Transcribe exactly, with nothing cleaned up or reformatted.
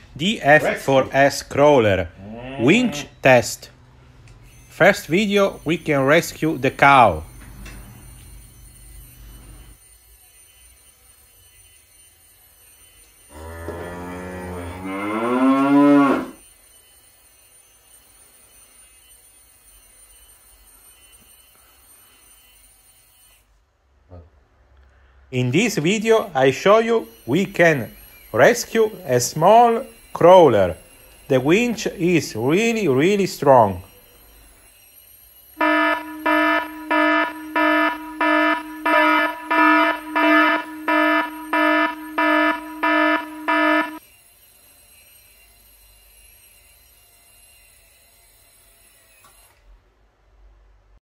D F four S crawler, winch test. First video, we can rescue the cow. In this video, I show you we can rescue a small crawler. The winch is really, really strong.